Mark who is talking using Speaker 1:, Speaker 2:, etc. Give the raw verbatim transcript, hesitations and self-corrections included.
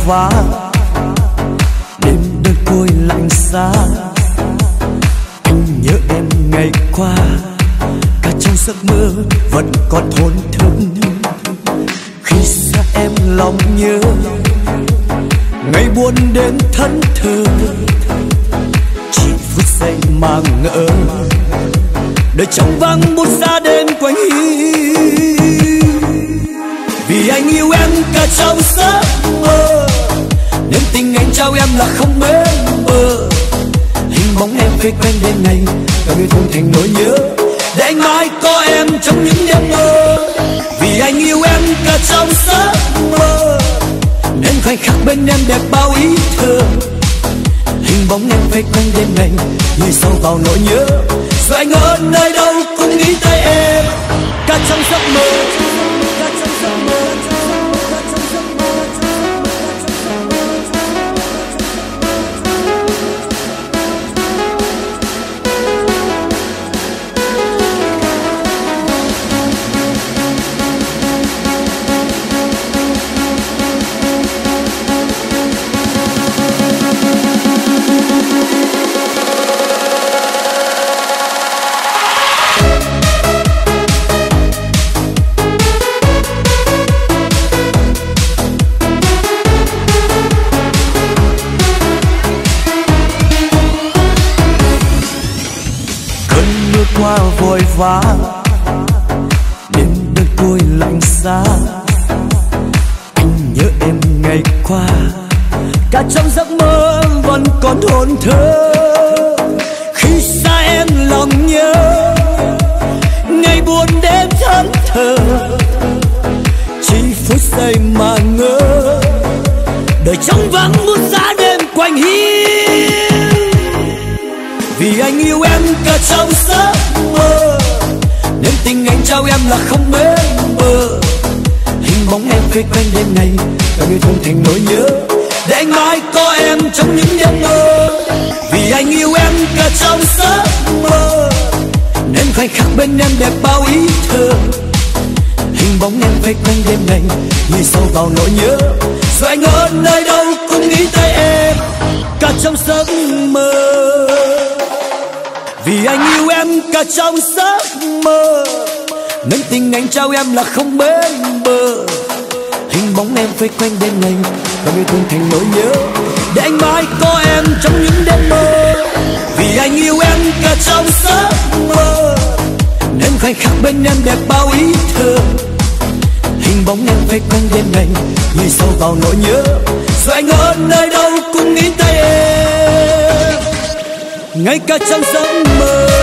Speaker 1: vã, đêm đơn côi lạnh giá. Anh nhớ em ngày qua, cả trong giấc mơ vẫn còn thốn thức. Khi xa em lòng nhớ, ngày buồn đến thẫn thờ. Chỉ phút giây mà ngỡ, đời trong vắng bút xa đêm quanh hiu. Vì anh yêu em cả trong giấc mơ, nên tình anh trao em là không bến bờ. Hình bóng em vây quanh đêm này, cả người thương thành nỗi nhớ, để anh mãi có em trong những đêm mơ. Vì anh yêu em cả trong giấc mơ, nên khoảnh khắc bên em đẹp bao ý thơ. Hình bóng em vây quanh đêm này, người sâu vào nỗi nhớ, rồi anh ở nơi đâu cũng nghĩ tới em. Cả trong giấc mơ, cả trong giấc mơ. Qua vội vã, đêm đơn côi lạnh giá. Anh nhớ em ngày qua, cả trong giấc mơ vẫn còn thốn thơ. Khi xa em lòng nhớ, ngày buồn đêm thẫn thờ. Chỉ phút giây mà ngỡ, đời trong vắng bút giá đêm quanh hiu. Vì anh yêu em cả trong giấc mơ, nên tình anh trao em là không bến bờ. Hình bóng em vây quanh đêm này, cả người thương thành nỗi nhớ, để anh mãi có em trong những đêm mơ. Vì anh yêu em cả trong giấc mơ, nên khoảnh khắc bên em đẹp bao ý thơ. Hình bóng em vây quanh đêm này, người sâu vào nỗi nhớ, rồi anh ở nơi đâu cũng nghĩ tới em. Cả trong giấc mơ, vì anh yêu em cả trong giấc mơ, nên tình anh trao em là không bến bờ. Hình bóng em vây quanh đêm này, và người thương thành nỗi nhớ, để anh mãi có em trong những đêm mơ. Vì anh yêu em cả trong giấc mơ, nên khoảnh khắc bên em đẹp bao ý thơ. Hình bóng em vây quanh đêm này, người sâu vào nỗi nhớ, rồi anh ở nơi đâu cũng nghĩ tới em, ngay cả trong giấc mơ.